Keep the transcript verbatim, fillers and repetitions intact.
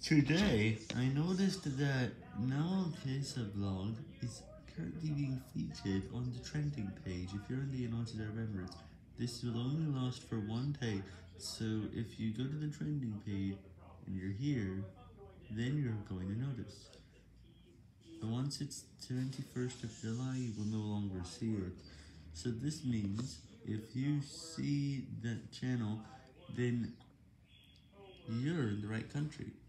Today, I noticed that Noel Kesa blog is currently being featured on the trending page. If you're in the United Arab Emirates, this will only last for one day, so if you go to the trending page and you're here, then you're going to notice. But once it's twenty-first of July, you will no longer see it. So this means if you see that channel, then you're in the right country.